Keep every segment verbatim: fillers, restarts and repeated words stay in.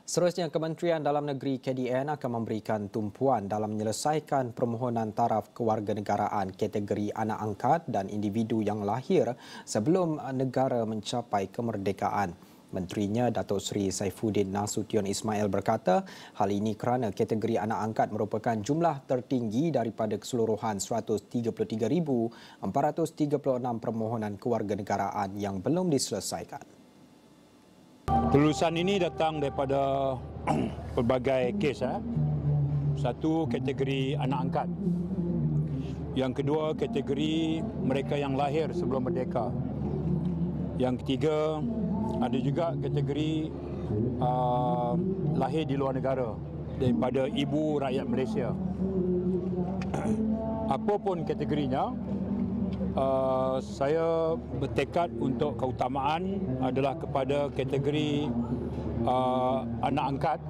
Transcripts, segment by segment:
Seterusnya, Kementerian Dalam Negeri K D N akan memberikan tumpuan dalam menyelesaikan permohonan taraf kewarganegaraan kategori anak angkat dan individu yang lahir sebelum negara mencapai kemerdekaan. Menterinya Datuk Seri Saifuddin Nasution Ismail berkata, hal ini kerana kategori anak angkat merupakan jumlah tertinggi daripada keseluruhan seratus tiga puluh tiga ribu empat ratus tiga puluh enam permohonan kewarganegaraan yang belum diselesaikan. Kelulusan ini datang daripada pelbagai kes. Eh. Satu, kategori anak angkat. Yang kedua, kategori mereka yang lahir sebelum merdeka. Yang ketiga, ada juga kategori uh, lahir di luar negara daripada ibu rakyat Malaysia. Apapun kategorinya, Uh, saya bertekad untuk keutamaan adalah kepada kategori uh, anak angkat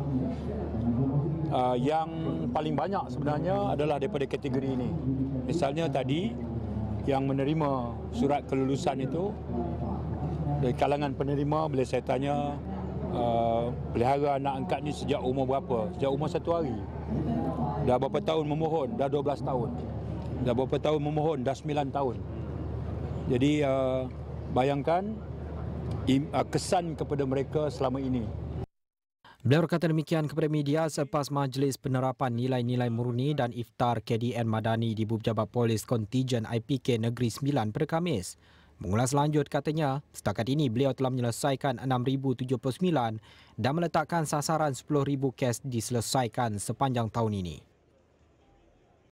uh, yang paling banyak sebenarnya adalah daripada kategori ini. Misalnya tadi yang menerima surat kelulusan itu dari kalangan penerima, bila saya tanya uh, pelihara anak angkat ni sejak umur berapa? Sejak umur satu hari. Dah berapa tahun memohon? Dah dua belas tahun. Dah berapa tahun memohon? Dah sembilan tahun. Jadi uh, bayangkan im, uh, kesan kepada mereka selama ini. Beliau berkata demikian kepada media selepas Majlis Penerapan Nilai-Nilai Murni dan Iftar K D N Madani di Pejabat Polis Kontijen I P K Negeri Sembilan pada Khamis. Mengulas lanjut katanya, setakat ini beliau telah menyelesaikan enam ribu tujuh puluh sembilan dan meletakkan sasaran sepuluh ribu kes diselesaikan sepanjang tahun ini.